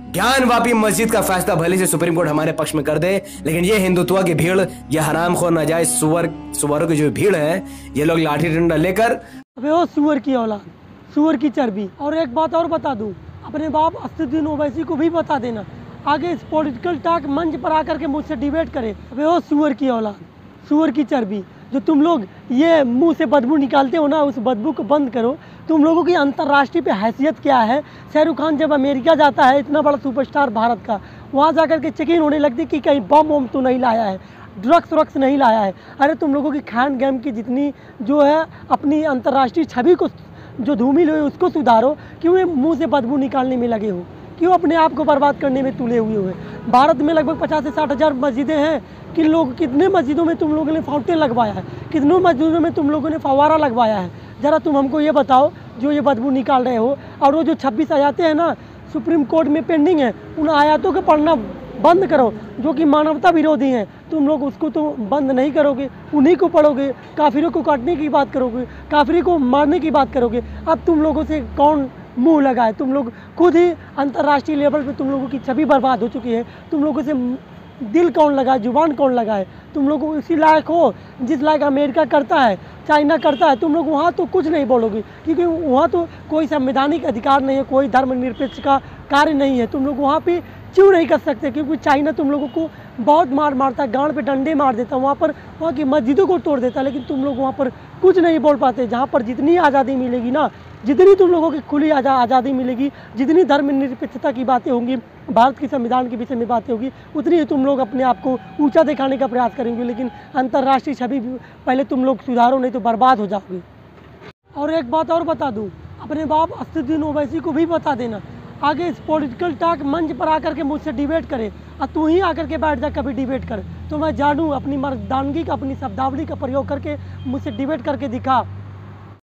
ज्ञानवापी मस्जिद का फैसला भले से सुप्रीम कोर्ट हमारे पक्ष में कर दे, लेकिन ये हिंदुत्व की भीड़, ये हरामखोर नाजायज सुअरों की जो भीड़ है, ये लोग लाठी डंडा लेकर। अबे ओ सुअर की औलाद, सुअर की चर्बी। और एक बात और बता दूं, अपने बाप असदुद्दीन ओवैसी को भी बता देना, आगे इस पॉलिटिकल टॉक मंच पर आकर के मुझसे डिबेट करे। अबे ओ सुअर की औलाद, सुअर की चर्बी, जो तुम लोग ये मुंह से बदबू निकालते हो ना, उस बदबू को बंद करो। तुम लोगों की अंतर्राष्ट्रीय पे हैसियत क्या है? शाहरुख खान जब अमेरिका जाता है, इतना बड़ा सुपरस्टार भारत का, वहाँ जाकर के चेक इन होने लगती कि कहीं बम वम तो नहीं लाया है, ड्रग्स व्रग्स नहीं लाया है। अरे तुम लोगों की खान गेम की जितनी जो है अपनी अंतर्राष्ट्रीय छवि को जो धूमिल हुई उसको सुधारो, क्यों ये मुँह से बदबू निकालने में लगे हो? क्यों अपने आप को बर्बाद करने में तुले हुए हो? भारत में लगभग 50 से 60 हज़ार मस्जिदें हैं। कितने मस्जिदों में तुम लोगों ने फाउंटेन लगवाया है? कितनों मस्जिदों में तुम लोगों ने फव्वारा लगवाया है? ज़रा तुम हमको ये बताओ, जो ये बदबू निकाल रहे हो। और वो जो 26 आयातें हैं ना सुप्रीम कोर्ट में पेंडिंग है, उन आयातों को पढ़ना बंद करो, जो कि मानवता विरोधी हैं। तुम लोग उसको तो बंद नहीं करोगे, उन्हीं को पढ़ोगे, काफिरों को काटने की बात करोगे, काफिरों को मारने की बात करोगे। अब तुम लोगों से कौन मुंह लगाए? तुम लोग खुद ही अंतर्राष्ट्रीय लेवल पे तुम लोगों की छवि बर्बाद हो चुकी है। तुम लोगों से दिल कौन लगाए, जुबान कौन लगाए? तुम लोग उसी लायक हो जिस लायक अमेरिका करता है, चाइना करता है। तुम लोग वहाँ तो कुछ नहीं बोलोगे, क्योंकि वहाँ तो कोई संवैधानिक अधिकार नहीं है, कोई धर्मनिरपेक्ष का कार्य नहीं है। तुम लोग वहाँ पे क्यों नहीं कर सकते? क्योंकि चाइना तुम लोगों को बहुत मार मारता है, गांड पे डंडे मार देता है, वहाँ की मस्जिदों को तोड़ देता है, लेकिन तुम लोग वहाँ पर कुछ नहीं बोल पाते। जहाँ पर जितनी आज़ादी मिलेगी ना, जितनी तुम लोगों की खुली आज़ादी मिलेगी, जितनी धर्मनिरपेक्षता की बातें होंगी, भारत के संविधान के विषय में बातें होगी, उतनी ही तुम लोग अपने आप को ऊंचा दिखाने का प्रयास करेंगे। लेकिन अंतर्राष्ट्रीय छवि पहले तुम लोग सुधारो, नहीं तो बर्बाद हो जाओगे। और एक बात और बता दूं, अपने बाप असदुद्दीन ओवैसी को भी बता देना, आगे इस पॉलिटिकल टॉक मंच पर आकर के मुझसे डिबेट करे। और तू ही आकर के बैठ जा, कभी डिबेट कर, तो मैं जानूँ अपनी मर्दानगी का, अपनी शब्दावली का प्रयोग करके मुझसे डिबेट करके दिखा।